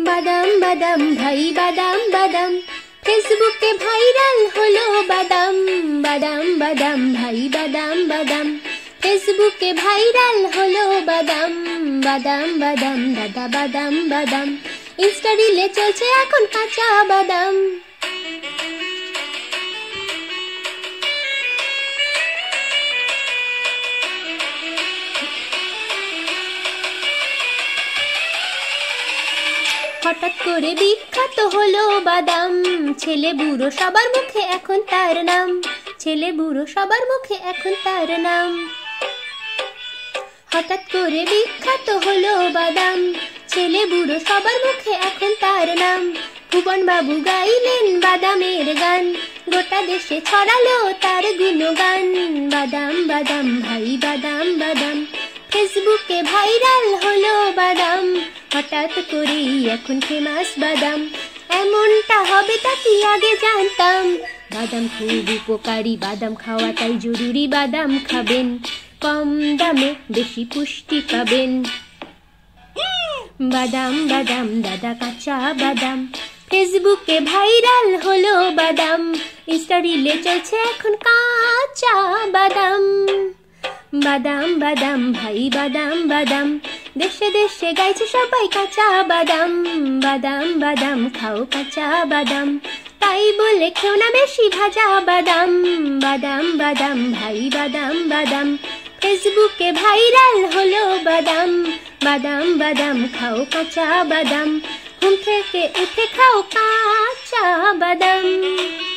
বাদাম বাদাম ভাই বাদাম বাদাম, ফেসবুকে ভাইরাল হলো বাদাম। বাদাম বাদাম ভাই বাদাম বাদাম, ফেসবুকে ভাইরাল হলো বাদাম। বাদাম বাদাম দাদা বাদাম বাদাম, ইনস্টা রিলে চলছে এখন কাঁচা বাদাম। হঠাৎ করে বিখ্যাত হলো বাদাম, ছেলে বুড়ো সবার মুখে এখন তার নাম। ছেলে বুড়ো সবার মুখে এখন তার নাম। হঠাৎ করে বিখ্যাত হলো বাদাম, ছেলে বুড়ো সবার মুখে এখন তার নাম। ভুবন বাবু গাইলেন বাদামের গান, গোটা দেশে ছড়ালো তার গুণগান। বাদাম বাদাম ভাই বাদাম বাদাম, ফেসবুকে ভাইরাল হলো বাদাম। হঠাৎ করেই এখন ফেমাস বাদাম, এমনটা হবে তা কি আগে জানতাম। বাদাম খুব উপকারী, বাদাম খাওয়া তাই জরুরি। বাদাম খাবেন, কম দামে বেশি পুষ্টি পাবেন। বাদাম বাদাম দাদা কাঁচা বাদাম, ফেসবুকে ভাইরাল হলো বাদাম। ইনস্টা রিলে চলছে এখন কাঁচা বাদাম। বাদাম বাদাম ভাই বাদাম বাদাম, দেশে দেশে গাইছে সবাই কাঁচা বাদাম। বাদাম বাদাম খাও কাঁচা বাদাম, তাই বলে খেও না বেশি ভাজা বাদাম। বাদাম বাদাম ভাই বাদাম বাদাম, ফেসবুকে ভাইরাল হলো বাদাম। বাদাম বাদাম খাও কাঁচা বাদাম, ঘুম থেকে উঠে খাও কাঁচা বাদাম।